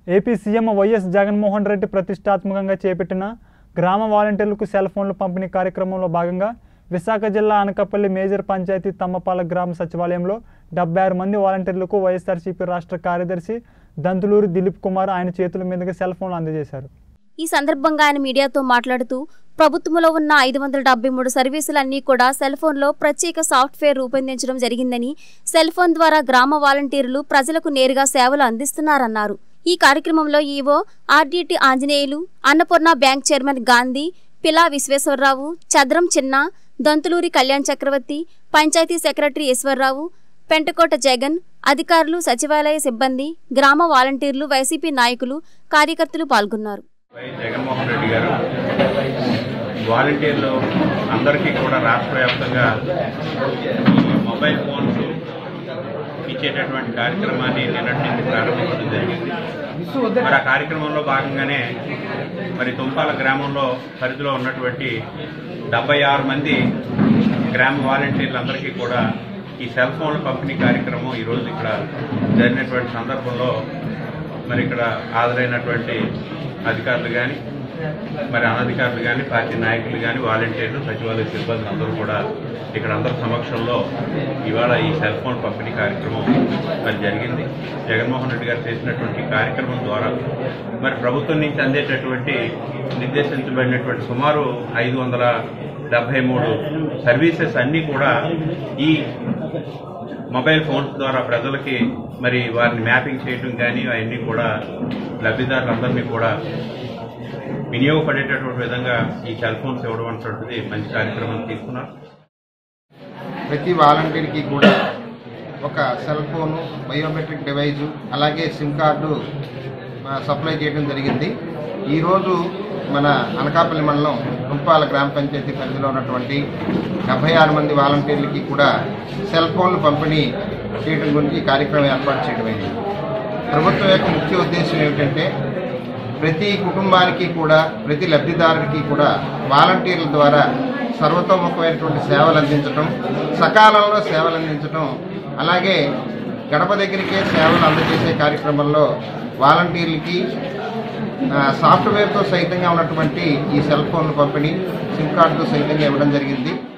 AP CM YS Jaganmohan Reddy ప్రతిష్టాత్మకంగా చేపట్టిన గ్రామ వాలంటీర్లకు సెల్ ఫోన్ల పంపిణీ కార్యక్రమంలో భాగంగా విశాఖ జిల్లా అనకాపల్లి మేజర్ పంచాయతీ తమ్మపాల గ్రామ సచివాలయంలో 76 మంది వాలంటీర్లకు వైఎస్ఆర్సీపీ రాష్ట్ర కార్యదర్శి దంతులూరి దిలీప్ కుమార్ ఆయన చేతుల మీదుగా సెల్ ఫోన్లు అందజేశారు. ఈ సందర్భంగా ఆయన మీడియాతో మాట్లాడుతూ ప్రభుత్వంలో ఉన్న 573 సర్వీసులన్నీ కూడా సెల్ ఫోన్లో ప్రత్యేక సాఫ్ట్వేర్ రూపొందించడం జరిగిందని, సెల్ ఫోన్ ద్వారా గ్రామ వాలంటీర్లు ప్రజలకు నేరుగా సేవలు అందిస్తున్నారన్నారు. ఈ కార్యక్రమంలో EO RDT Anjaneyulu, Annapurna bank chairman Gandhi, Pila Visweswararao, Chadram Chinna, Dantuluri Kalyan Chakravarthi, panchayati secretary Eswararao, Pentakota Jagan, అధికారులు, సచివాలయ సిబ్బంది, గ్రామ వాలంటీర్లు, వైసీపీ నాయకులు, కార్యకర్తలు పాల్గొన్నారు. జగన్మోహన్ రెడ్డి గారు వాలంటీర్లు అందరికీ కూడా రాష్ట్ర వ్యాప్తంగా మొబైల్ ఫోన్స్ ఇచ్చేటటువంటి కార్యక్రమాన్ని నిన్నటి నుంచి ప్రారంభించడం జరిగింది. మరి ఆ కార్యక్రమంలో భాగంగానే మరి తుంపాల గ్రామంలో పరిధిలో ఉన్నటువంటి 76 మంది గ్రామ వాలంటీర్లందరికీ కూడా ఈ సెల్ ఫోన్ల పంపిణీ కార్యక్రమం ఈరోజు ఇక్కడ జరిగినటువంటి సందర్భంలో మరి ఇక్కడ హాజరైనటువంటి అధికారులు కానీ, మరి అనధికారులు కానీ, పార్టీ నాయకులు కానీ, వాలంటీర్లు, సచివాలయ సిబ్బంది అందరూ కూడా ఇక్కడ అందరి సమక్షంలో ఇవాళ ఈ సెల్ ఫోన్ పంపిణీ కార్యక్రమం మరి జరిగింది. జగన్మోహన్ రెడ్డి గారు చేసినటువంటి కార్యక్రమం ద్వారా మరి ప్రభుత్వం నుంచి అందేటటువంటి నిర్దేశించబడినటువంటి సుమారు 573 సర్వీసెస్ అన్నీ కూడా ఈ మొబైల్ ఫోన్స్ ద్వారా ప్రజలకి మరి వారిని మ్యాపింగ్ చేయడం కానీ అవన్నీ కూడా లబ్ధిదారులందరినీ కూడా వినియోగపడేటటువంటి విధంగా ఈ సెల్ ఫోన్స్ ఇవ్వడం అనేటువంటిది మంచి కార్యక్రమం తీసుకున్నారు. ప్రతి వాలంటీర్కి కూడా ఒక సెల్ ఫోను, బయోమెట్రిక్ డివైజు, అలాగే సిమ్ కార్డు సప్లై చేయడం జరిగింది. ఈరోజు మన అనకాపల్లి మండలం తుంపాల గ్రామ పంచాయతీ పరిధిలో ఉన్నటువంటి 76 మంది వాలంటీర్లకి కూడా సెల్ ఫోన్లు పంపిణీ చేయడం గురించి ఈ కార్యక్రమం ఏర్పాటు చేయడమైంది. ప్రభుత్వం యొక్క ముఖ్య ఉద్దేశం ఏమిటంటే ప్రతి కుటుంబానికి కూడా, ప్రతి లబ్ధిదారుడికి కూడా వాలంటీర్ల ద్వారా సర్వతోముఖమైనటువంటి సేవలు అందించడం, సకాలంలో సేవలు అందించడం, అలాగే గడప దగ్గరికే సేవలు అందజేసే కార్యక్రమంలో వాలంటీర్లకి సాఫ్ట్వేర్తో సహితంగా ఉన్నటువంటి ఈ సెల్ ఫోన్లు పంపిణీ, సిమ్ కార్డుతో సహితంగా ఇవ్వడం జరిగింది.